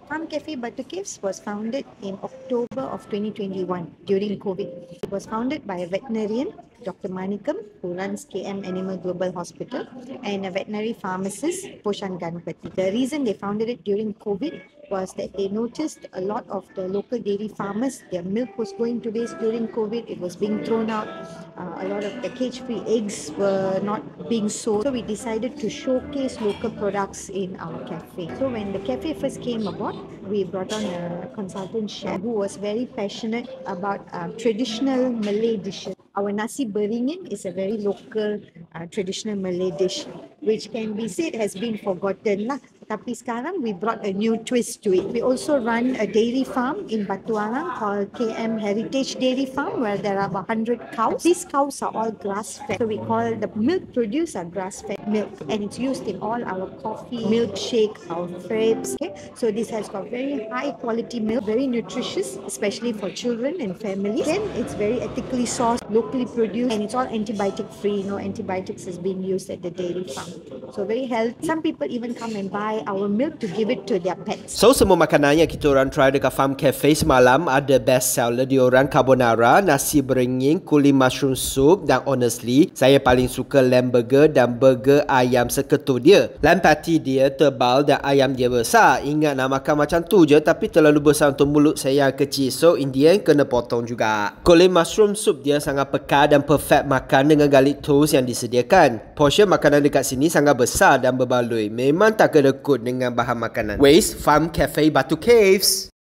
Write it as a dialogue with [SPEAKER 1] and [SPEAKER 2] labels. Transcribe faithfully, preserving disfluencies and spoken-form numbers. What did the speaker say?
[SPEAKER 1] Farm Cafe Butter Caves was founded in October of twenty twenty-one during COVID. It was founded by a veterinarian, Doctor Manikam, who runs K M Animal Global Hospital, and a veterinary pharmacist, Poshan Ganpati. The reason they founded it during COVID was that they noticed a lot of the local dairy farmers, their milk was going to waste during COVID, it was being thrown out. Uh, a lot of the cage-free eggs were not being sold. So we decided to showcase local products in our cafe. So when the cafe first came about, we brought on a consultant chef who was very passionate about uh, traditional Malay dishes. Our nasi beringin is a very local uh, traditional Malay dish, which can be said has been forgotten lah. Tapi sekarang we brought a new twist to it. We also run a dairy farm in Batu Arang called K M Heritage Dairy Farm, where there are about one hundred cows. These cows are all grass-fed. So we call the milk produced are grass-fed milk, and it's used in all our coffee, milkshake, our frappes. Okay? So this has got very high quality milk, very nutritious, especially for children and families. Again, it's very ethically sourced, locally produced, and it's all antibiotic free. No antibiotics is being used at the dairy farm. So very healthy. Some people even come and buy our milk to give it to their pets.
[SPEAKER 2] So semua makanan yang kita orang try dekat Farm Cafe semalam ada best seller dia orang carbonara, nasi beringin, kuli mushroom soup dan honestly saya paling suka lamb burger dan burger ayam seketul dia. Lamb patty dia tebal dan ayam dia besar. Ingat nak makan macam tu je tapi terlalu besar untuk mulut saya yang kecil. So in the end kena potong juga. Kuli mushroom soup dia sangat pekat dan perfect makan dengan garlic toast yang disediakan. Portion makanan dekat sini sangat besar dan berbaloi. Memang tak kedekut dengan bahan makanan. Waste Farm Cafe Batu Caves.